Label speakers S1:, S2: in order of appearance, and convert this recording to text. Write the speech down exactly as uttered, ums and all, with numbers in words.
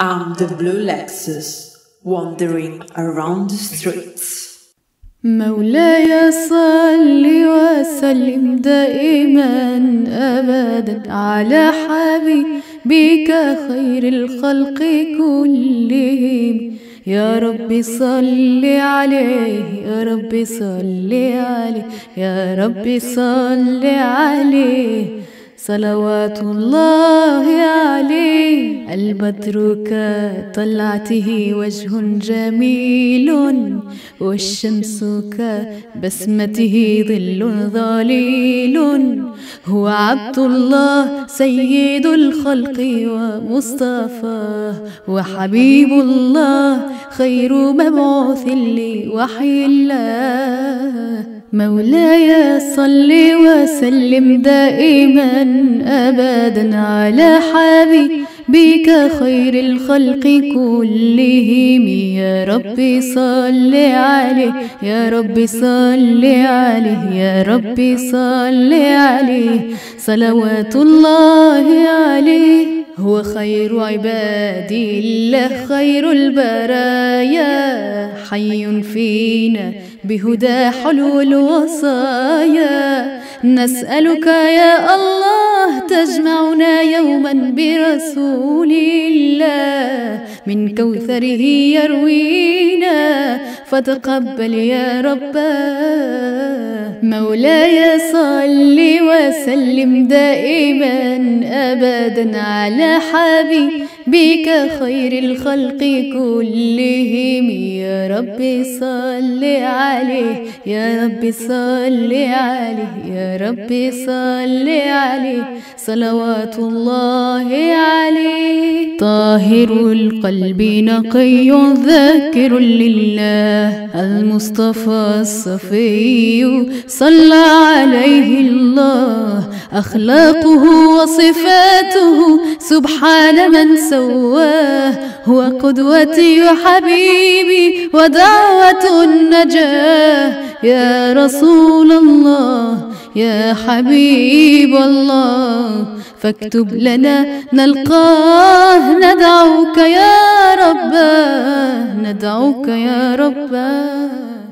S1: I'm the blue Lexus, wandering around the streets.
S2: مولاي صل وسلم دائما أبدا على حبيبك خير الخلق كلهم. يا رب صل عليه، يا رب صل عليه، يا رب صل عليه، صلوات الله عليه. البدر كطلعته وجه جميل، والشمس كبسمته ظل ظليل. هو عبد الله سيد الخلق ومصطفاه، وحبيب الله خير مبعوث لوحي الله. مولاي صل وسلم دائما أبدا على حبيبك خير الخلق كلهم. يا رب صل عليه، يا رب صل عليه، يا رب صل عليه، صلوات الله عليه. هو خير عباد الله خير البرايا، حي فينا بهدى حلو الوصايا. نسألك يا الله تجمعنا يوما برسول الله، من كوثره يروينا فتقبل يا رباه. مولاي صل وسلم دائما أبدا على حبيبك خير الخلق كلهم. يا رب صل عليه، يا رب صل عليه، يا رب صل عليه، صلوات الله عليه. طاهر القلب نقي ذاكر لله، المصطفى الصفي صلى عليه الله. أخلاقه وصفاته سبحان من سواه، هو قدوتي وحبيبي ودعوة النجاة. يا رسول الله يا حبيب الله، فاكتب لنا نلقاه. ندعوك يا رباه، ندعوك يا رباه.